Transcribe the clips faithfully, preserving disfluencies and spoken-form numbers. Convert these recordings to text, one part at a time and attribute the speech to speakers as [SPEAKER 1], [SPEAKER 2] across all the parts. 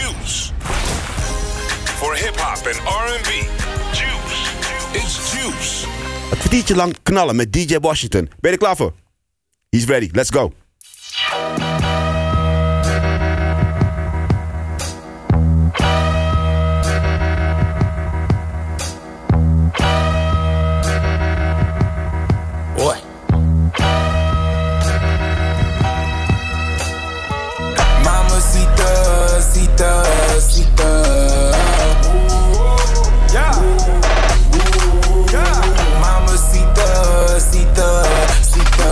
[SPEAKER 1] Juice. Voor hip-hop en R and B. Juice. It's Juice.
[SPEAKER 2] Een kwartiertje lang knallen met D J Washington. Ben je er klaar voor? He's ready. Let's go.
[SPEAKER 3] What? Mamacita, cita, cita. Yeah. Yeah. Mamacita, cita, cita.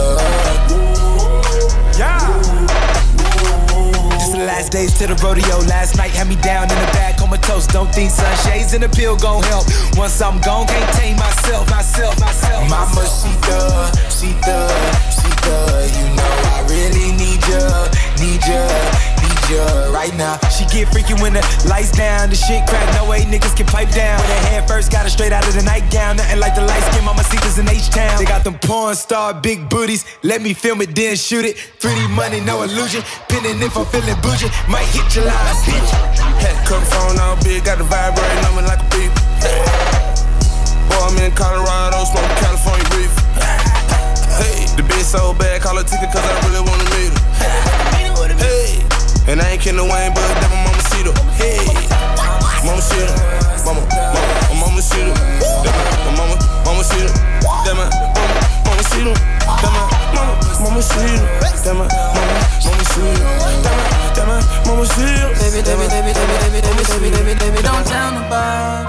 [SPEAKER 3] Yeah. It's the last days to the rodeo. Last night had me down in the back comatose. Don't think sunshades and the pill gon' help. Once I'm gone, can't tame myself, myself, myself. Mamacita, cita, cita. You know I really need ya, need ya, need ya right now. She get freaky when the lights down, the shit crack, no way niggas can pipe down. When her head first got her straight out of the nightgown, nothing like the light skin Mamacitas in H-Town. They got them porn star big booties, let me film it then shoot it. three D money, no illusion, pinning if I'm feeling bougie, might hit your line, bitch. Had to cut phone all big, got the vibrating on me like a beep. Boy, I'm in Colorado, smoking California reef. Hey, the bitch so bad, call her ticket cause I really wanna meet her. Hey, and I ain't kidding Wayne, but that my mama see her. Hey, mama see her, mama, mama, my mama see her. That my mama, mama see her. That my mama, mama see her. That my mama, mama see her. That my mama, mama see her. That my, that my mama see her. Baby, baby, baby, baby, baby, baby, baby, baby, baby, don't tell nobody.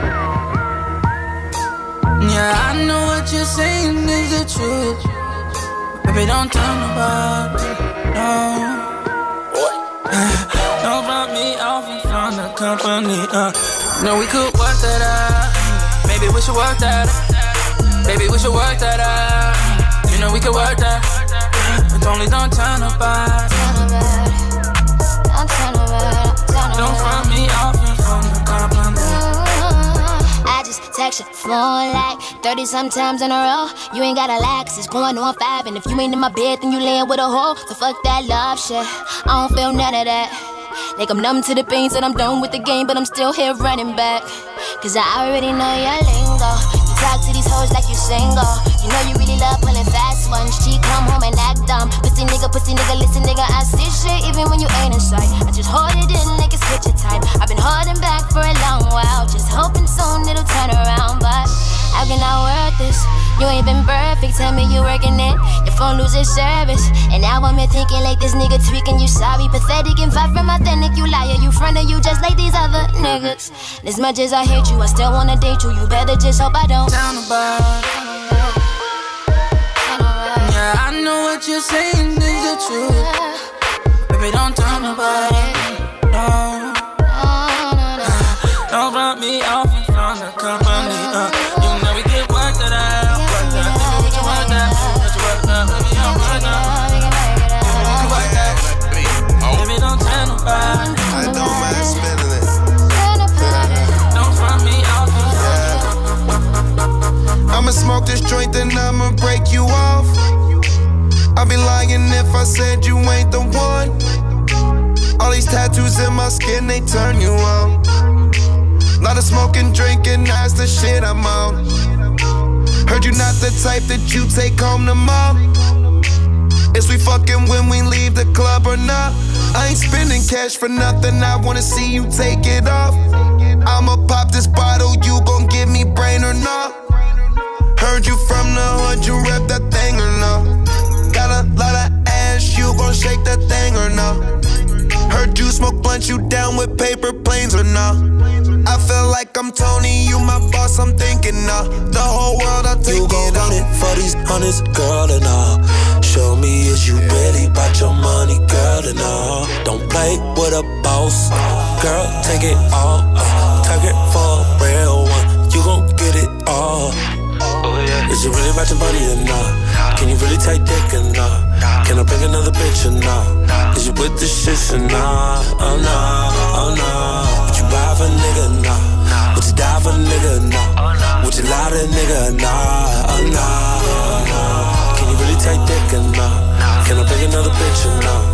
[SPEAKER 3] Yeah, I know what you're saying is the truth. Baby, don't tell nobody, no. Don't rub me off in front of company, uh. No, we could work that out. Maybe we should work that out. Baby, we should work that out. You know we could work that. But only don't tell nobody. Don't tell nobody. Don't rub me off in front of company.
[SPEAKER 4] I just text your phone like thirty sometimes in a row. You ain't gotta lie, cause it's going on five. And if you ain't in my bed, then you laying with a hoe. So fuck that love shit, I don't feel none of that. Like I'm numb to the pain, said I'm done with the game, but I'm still here running back. Cause I already know your lingo. You talk to these hoes like you single. You know you really love pulling fast ones. She come home and act dumb. Pussy nigga, pussy nigga, listen nigga, I see shit even when you ain't in sight. I just hold it in like it's picture type. I've been holding back for a long while, just hoping soon it'll turn around. But how can I work this? You ain't been perfect, tell me you working it. Your phone loses service, and now I'm here thinking like this nigga tweaking. You sorry, pathetic, and far from authentic. You liar, you front of you just like these other niggas. As much as I hate you, I still wanna date you. You better just hope I don't tell nobody. Yeah, I know what you're saying is the truth. Baby, don't tell nobody. No. Don't rub me off in front of company. Uh, you know we can work that out. Work that. Baby, we can work that. Let you work that. Baby, don't work that. Baby, we can work that. Baby, don't tell nobody.
[SPEAKER 5] I don't mind spending it.
[SPEAKER 4] Don't
[SPEAKER 5] rub me off in front. I'ma smoke this joint, then I'ma break you off. I'd be lying if I said you ain't the one. All these tattoos in my skin, they turn you on. Lot of smoking, drinking, that's the shit I'm on. Heard you not the type that you take home to mom. Is we fucking when we leave the club or not? I ain't spending cash for nothing, I wanna see you take it off. I'ma pop this bottle, you gon' give me brain or not? Heard you from the hood, you rep that thing or not? Got a lot of ass, you gon' shake that thing or not? Heard you smoke blunt, you down with paper planes or not? I feel like I'm Tony, you my boss, I'm thinking of the whole world, I'll take
[SPEAKER 6] you
[SPEAKER 5] it
[SPEAKER 6] gon'
[SPEAKER 5] up.
[SPEAKER 6] run it for these hundreds, girl, and all. Show me is you really bout your money, girl, and all. Don't play with a boss, girl, take it all. Target for a real one, you gon' get it all. Is you really about your money or not? Can you really take dick or not? Can I bring another bitch or not? Is you with the shit or not? Oh no, oh no. Would you buy for a nigga or not? Would you die for a nigga or not? Would you lie to a nigga or not? Oh no, oh no. Can you really take dick or not? Can I bring another bitch or not?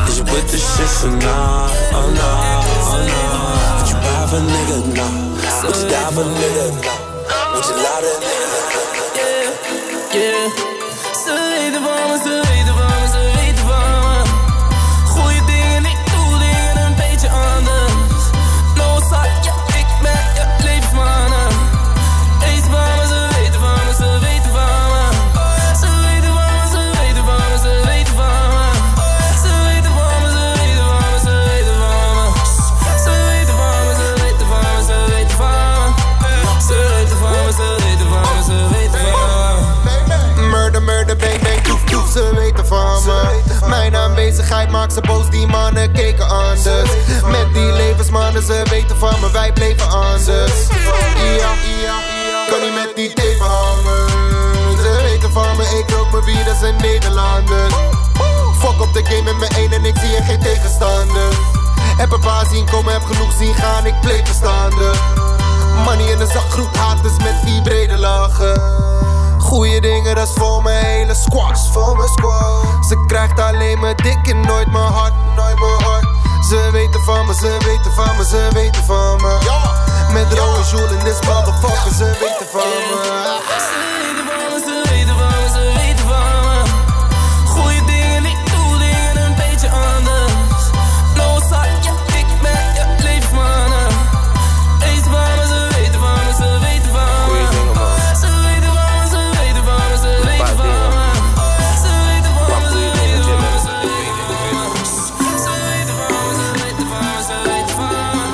[SPEAKER 6] Is you with the shit or not? Oh no, oh no. Would you ride for a nigga? No. Would you die for a nigga? No. Would you lie to a nigga?
[SPEAKER 7] Yeah, yeah. Ze weten van me, ze weten van me, ze weten van me. Goeie dingen, ik doe dingen een beetje anders. Noodzaak, ja, ik ben je levensmannen. Eet van me, ze weten van me, ze weten van me. Ze weten van me, ze weten van me, ze weten van me. Ze weten van me, ze weten van me, ze weten van me. Ze weten van me, ze weten van me, ze weten van me. Ze weten van me, ze weten van me, ze weten van me.
[SPEAKER 5] Murder, murder, bang, bang, toef, toef, ze weten van me. Mijn aanwezigheid maakt ze boos, die mannen keken anders. Met die levensmannen, ze weten van me, wij bleven anders. Ja, kan niet met die teven hangen. Ze weten van me, ik rook mijn wier, dat zijn Nederlanders. Fuck op de game met mijn één en ik zie er geen tegenstander. Heb een paar zien komen, heb genoeg zien gaan, ik bleef verstaande. Money in de zak, groep haters met die brede lachen. Goeie dingen, dat is voor mijn hele squad. Voor mijn squad. Ze krijgt alleen mijn dik en nooit mijn hart, nooit mijn hart. Ze weten van me, ze weten van me, ze weten van me. Met Ro en Jules in this motherfucker, ze weten van me.
[SPEAKER 7] Ze weten van me, ze weten van me, ze weten van me. Goeie dingen, ik doe dingen een beetje anders. Noodzaak, ja, ik ben je levensmannen. Eet van me, ze weten van me, ze weten van me.
[SPEAKER 6] Goeie dingen, man.
[SPEAKER 7] Ze weten van me, ze weten van me, ze weten van me. Ze weten van me, ze weten van me, ze weten van me. Ze weten van me, ze weten van me, ze weten van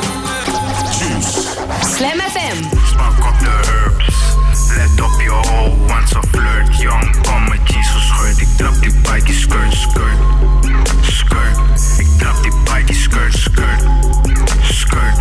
[SPEAKER 7] me.
[SPEAKER 8] Slam F M.
[SPEAKER 9] Smaak op de herbs. Let op je hole, once a flirt. Young, kom met jeans gescheurd. Ik trap die bike, skirt, skirt. Skirt. Ik trap die bike, skirt, skirt. Skirt.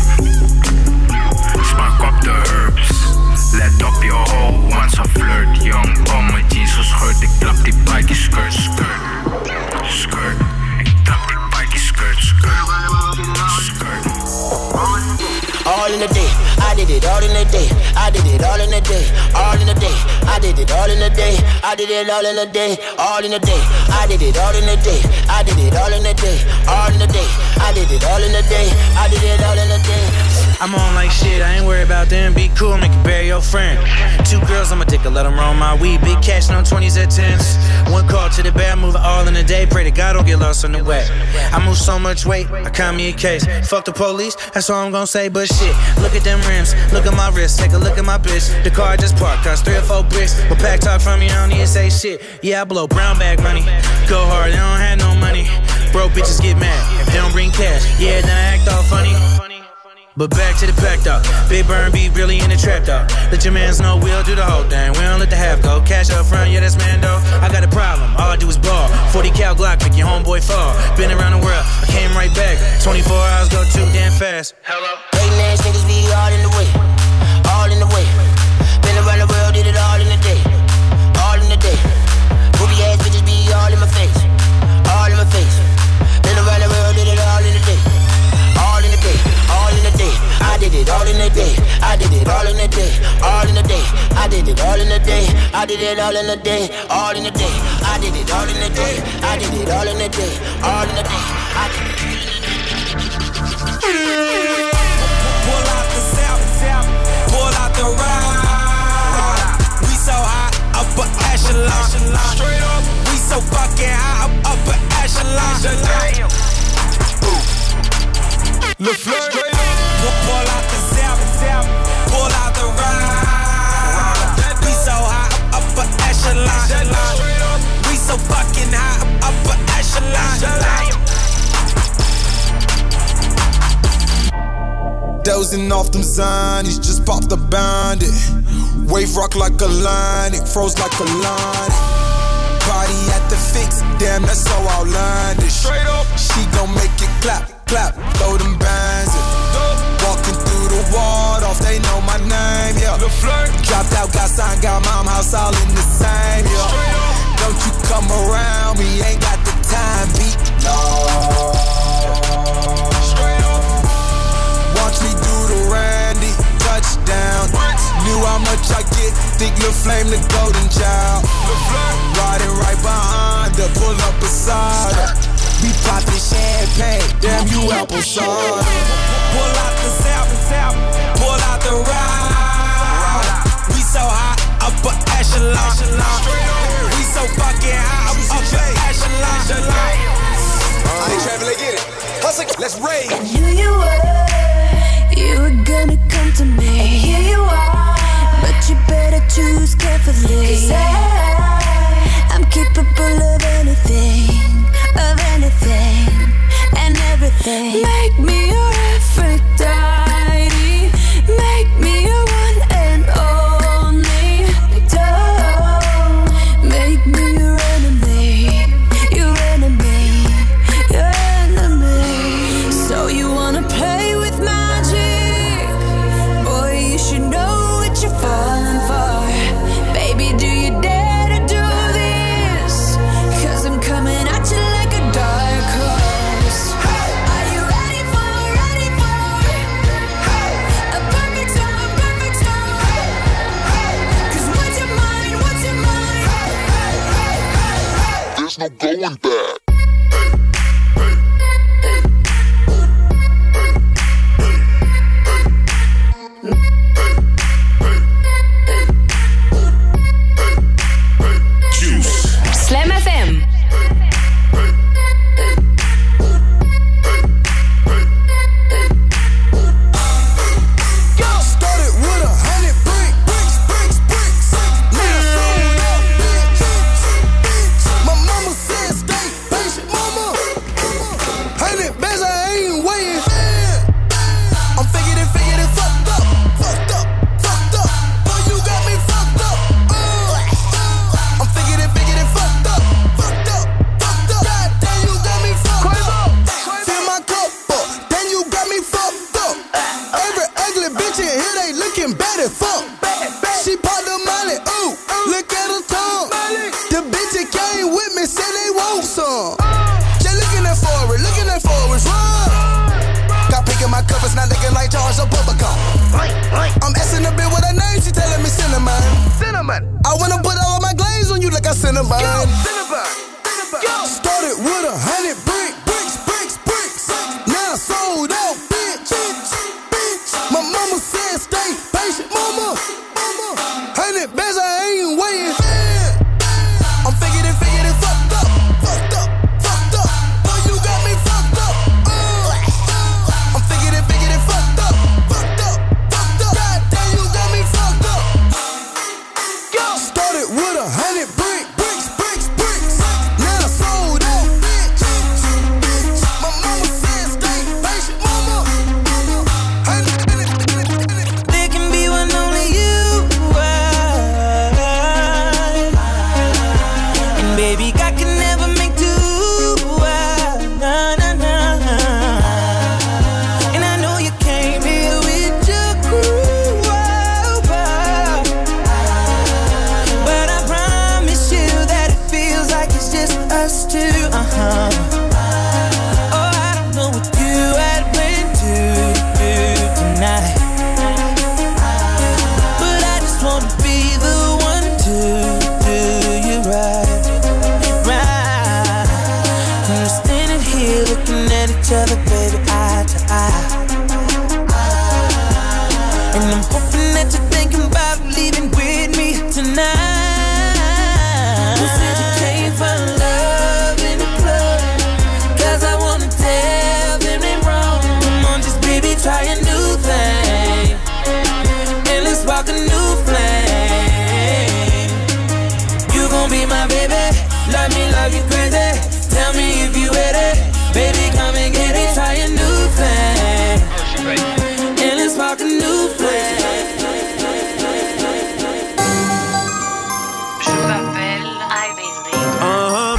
[SPEAKER 9] Smaak op de herbs. Let op je hole, once a flirt. Young, kom met jeans gescheurd. Ik trap die bike, skirt, skirt. Skirt. Ik trap die bike, skirt, skirt. Skirt.
[SPEAKER 10] All in the day, I did it all in the day. I did it all in the day, all in the day. I did it all in the day. I did it all in the day, all in the day. I did it all in the day. I did it all in the day, all in the day. I did it all in the day. I did it all in the day.
[SPEAKER 11] I'm on like shit, I ain't worried about them. Be cool, make it bury your friend. Two girls, I'ma take a let them roll my weed. Big cash, no twenties at tens. One call to the bed, move it all in a day. Pray to God don't get lost on the way. I move so much weight, I count me a case. Fuck the police, that's all I'm gonna say. But shit, look at them rims, look at my wrist. Take a look at my bitch, the car just parked. Cost three or four bricks, but pack talk from me, I don't need to say shit. Yeah, I blow brown bag money. Go hard, they don't have no money. Broke bitches get mad, if they don't bring cash. Yeah, then I act all funny. But back to the pack dog. Big burn beat really in the trap dog. Let your mans know we'll do the whole thing. We don't let the half go. Cash up front, yeah, that's Mando. I got a problem, all I do is ball. forty cal Glock, make your homeboy fall. Been around the world, I came right back. twenty-four hours go too damn fast. Hello.
[SPEAKER 10] Hating ass niggas be all in the way, all in the way. Been around the world, did it all in the day, all in the day. Booby ass bitches be all in my face, all in my face. Been around the world, did it all in the day, all in the day, all in the day. I did it all in the day, I did it all in the day, all in the day. I did it all in the day, I did it all in the day, all in the day. I did it all in the day, I did it all in the day, all in the day. I did it.
[SPEAKER 3] Pull out the south, pull out the ride. We so high, upper echelon. Straight up, we so fucking high, upper echelon. Le Fleur, pull out the south, pull out the ride. We so high, upper echelon. Straight up, we so fucking high, upper echelon. Dozing off them zonies, just popped the bandit. Wave rock like a line, it froze like a line. Party at the fix, damn, that's so outlandish. Straight up, she gon' make it clap, clap, throw them bands in. Walking through the wall off, they know my name, yeah. Dropped out, got signed, got mom house all in the same, yeah. Don't you come around me, ain't got the time, beat. No. Watch me do the Randy, touchdown. Knew how much I get, think Lil' Flame the golden child. Riding right behind her, pull up beside her. We pop applesauce. Pull out the south, pull out the ride. We so high, upper echelon. We so fucking high, upper echelon. I ain't traveling, get it. Hustle, let's rage.
[SPEAKER 8] I knew you were, you were gonna come to me. And here you are, but you better choose carefully. 'Cause I, I'm capable of anything, of anything and everything. Make me your Aphrodite, make me your one and only. Don't make me your enemy, your enemy, your enemy. So you wanna play with magic? Boy, you should know what you're falling for. Baby, do you dare to do this? 'Cause I'm coming at you like a dark horse. Are you ready for, ready for a perfect storm, perfect storm? 'Cause what's your mind, what's your mind?
[SPEAKER 12] There's no going back.
[SPEAKER 13] Slam F M.
[SPEAKER 3] Started with a hundred brick, bricks, bricks, bricks. Now sold out, bitch, bitch. My mama said stay patient, mama. Hundred bands, I ain't waiting. I'm figured it, figured it, fucked up, fucked up, fucked up. Boy, you got me fucked up. Uh. I'm figured it, figured it, fucked up, fucked up, fucked up. God damn, you got me fucked up. Fill my cup up, then you got me fucked up. Every ugly bitch in here, they looking bad as fuck. She popped the molly, ooh, look at her tongue. The bitch that came with me said they want some. Just looking at forward, looking at forwards, run. Got pink in my covers, not looking like Charles or Bubblegum. I'm asking a bit with her name, she telling me cinnamon. Cinnamon. I wanna put all of my glaze on you like a cinnamon. Cinnamon. Started with a hundred brick, bricks, bricks, bricks. Now sold out, bitch, bitch, bitch. My mama said stay patient, mama. Hundred bands, I ain't waiting. I'm figured it, figured it, fucked up, fucked up, fucked up. Boy, you got me fucked up. Uh. I'm figured it, figured it, fucked up, fucked up, fucked up. God damn, you got me fucked up. Started with a hundred brick, bricks, bricks, bricks. Now sold out, bitch, bitch. My mama said stay patient, mama.
[SPEAKER 7] There can be one only you are. And baby, God can never make two. Nah, nah, nah. And I know you came here with your crew. But I promise you that it feels like it's just us two. Uh-huh. Oh, I don't know what you had planned to do tonight. But I just wanna be the one to do you right, right. And we're standing here looking at each other, baby, eye to eye. And I'm hoping that you're thinking about leaving with me tonight. You said you came for love in the club, 'cause I wanna tell them they wrong. Come on, just baby, try a new thing, and let's spark a new flame. You gon' be my baby, love me, love you crazy. Tell me if you ready, baby, come and get it. Try a new thing, and let's spark a new flame.
[SPEAKER 13] Je m'appelle Ivy.
[SPEAKER 3] Uh-huh.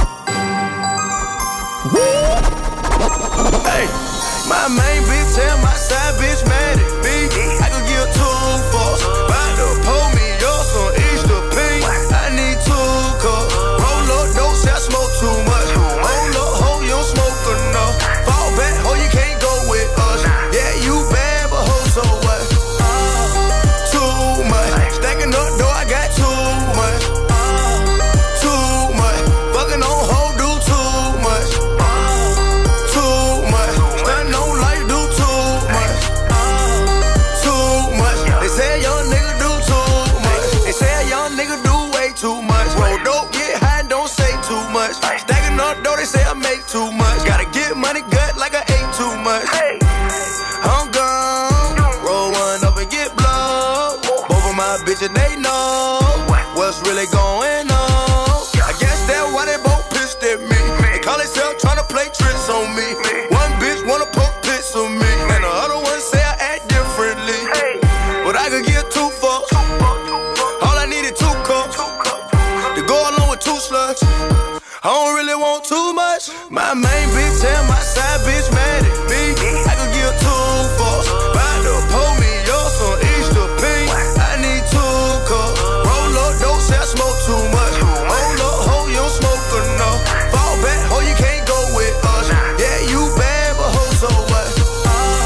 [SPEAKER 3] Hey, my main bitch tell my side bitch mad at me. I could give two fucks. About to pull me off some Easter pink. I need two cups. Roll up, don't say I smoke too much. Roll up, ho, you don't smoke enough. Fall back, ho, you can't go with us. Yeah, you bad, but ho, so what? Uh, too much. Stacking up, though, I got too much. Uh, too much. Fucking on ho, do too much. Uh, too much. Stunning on
[SPEAKER 5] too much. Gotta get money gut like I ate too much. I'm gone. Roll one up and get blown. Both of my bitches, they know what's really going on. I guess that's why they both pissed at me. They call themselves tryna play tricks on me. One bitch wanna poke pics of me, and the other one say I act differently. But I could give two fucks. All I need is two cups to go along with two slugs. I don't really want too much. My main bitch and my side bitch mad at me. I could give two fucks. About to pull me up some Easter pink. I need two cups. Roll up, don't say I smoke too much. Hold up, ho, you don't smoke enough. Fall back, ho, you can't go with us. Yeah, you bad, but ho, so what? Uh,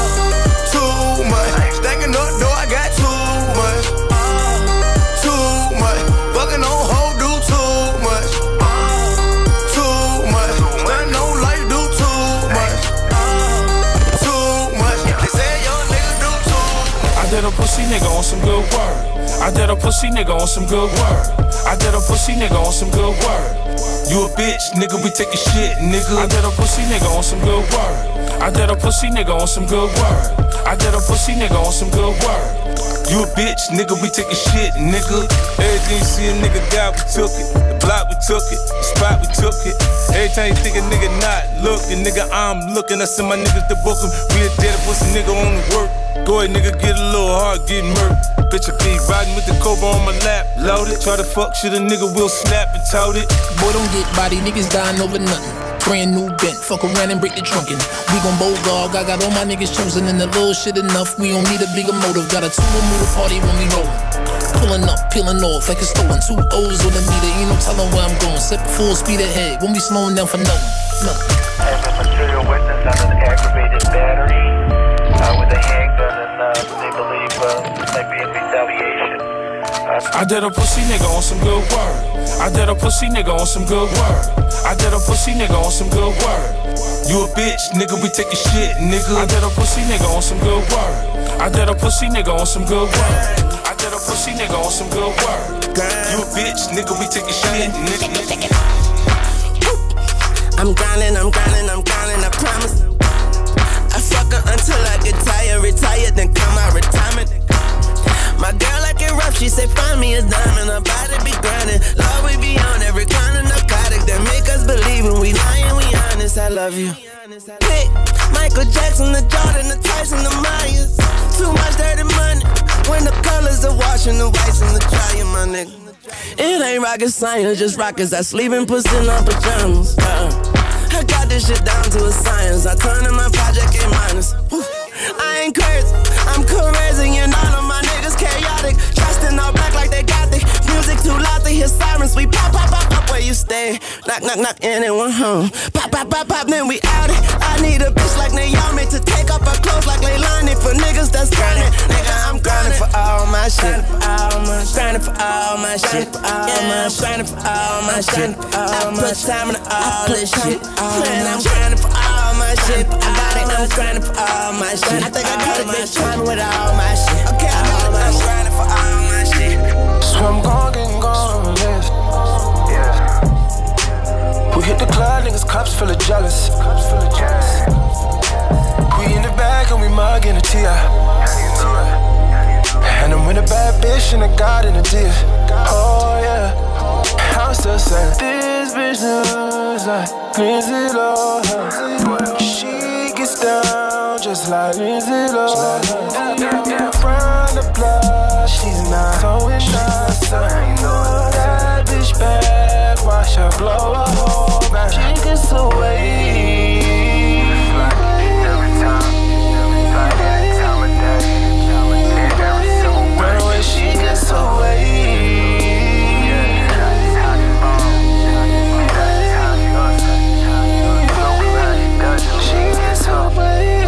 [SPEAKER 5] too much. Stacking up, though, I got too much. Uh, too much. Fucking on ho, do too much. Uh, too much. Stunning on life, do too much. Uh, too much. They say young nigga do too much.
[SPEAKER 12] I did a pussy nigga on some good word. I did a pussy nigga on some good word. I did a pussy nigga on some good word.
[SPEAKER 14] You a bitch, nigga, we taking shit, nigga.
[SPEAKER 12] I did a pussy nigga on some good word. I did a pussy nigga on some good word. I did a pussy nigga on some good word.
[SPEAKER 14] You a bitch, nigga, we taking shit, nigga. Everything you see a nigga got, we took it. The block, we took it. The spot, we took it. Every time you think a nigga not looking, nigga, I'm looking. I send my niggas to book him. We a dead pussy nigga on the work. Go ahead, nigga, get a little hard, get murked. Bitch, I be riding with the Cobra on my lap, loaded. Try to fuck shit, a nigga will snap and tout it.
[SPEAKER 15] Boy, don't get body, niggas dying over nothing. Brand new bent, fuck around and break the trunk in. We gon' bold dog, I got all my niggas chosen, and the little shit enough. We don't need a bigger motive. Got a two-way move party when we rollin'. Pulling up, peeling off like it's stolen. Two O's on the meter, ain't no telling where I'm going. Set full speed ahead, won't be slowing down for nothing. Nothing.
[SPEAKER 16] As a material witness on an aggravated battery uh, with a handgun, and uh, they believe uh, might be in retaliation. Uh,
[SPEAKER 12] I did a pussy nigga on some good word. I did a pussy nigga on some good word. I did a pussy nigga on some good word.
[SPEAKER 14] You a bitch, nigga, we taking shit, nigga.
[SPEAKER 12] I did a pussy nigga on some good word. I did a pussy nigga on some good word. I did a pussy nigga on some good word.
[SPEAKER 14] You a bitch, nigga, we taking shit, nigga.
[SPEAKER 17] I'm grinding, I'm grinding, I'm grinding, I promise. I fuck her until I get tired, retired, then come out retirement. My girl like it rough, she say find me a diamond. Her body be grinding, love we be on every kind of narcotic that make us believe when we lying, we honest. I love you. Hey, Michael Jackson, the Jordan, the Tyson, the Myers. Too much dirty money when the colors are washing the whites in the dryer, my nigga. It ain't rocket science, just rockets. I sleep in pussy in our pajamas. Uh, I got this shit down to a science. I turn in my project A minus. Whew. I ain't crazy, I'm crazy, and all of my niggas chaotic. Dressed in all black like they got the music too loud to hear sirens. We pop, pop, pop, pop where you stay. Knock, knock, knock, anyone home. Pop, pop, pop, pop, then we out it. I need a bitch like Naomi to take off her clothes like Leilani. For niggas that's grinding, nigga, I'm grinding for all my shit. Grinding for all my shit. Yeah, I'm grinding for all my shit. I put time into all this shit. Man, I'm grinding for all my shit. I got it, I'm grinding for all my shit. I think I got a bitch trying with all my shit. Okay, I got it, I'm grinding for all my shit.
[SPEAKER 18] So I'm gon' get gone, yes. We hit the club, niggas cups full of jealous. We in the bag and we mugging a T I. And I'm with a bad bitch and a god in a deal. Oh yeah, I'm still saying this bitch knows like Lindsay Lohan. She gets down just like Lindsay Lohan. From the block, she's not so innocent. That bitch bad, watch her blow a hole back. She gets away. Every time, like any time of day, every single word when she gets away. She gets away.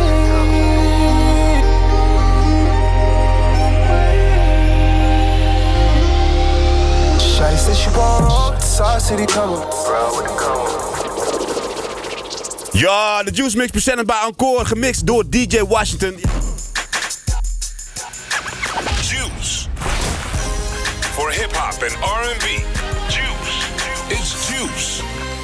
[SPEAKER 18] Shawty said she want the Sauce City come up.
[SPEAKER 2] Ja, de Juice Mix presented bij Encore, gemixt door D J Washington.
[SPEAKER 1] Juice. For hip hop and R and B. Juice. It's Juice.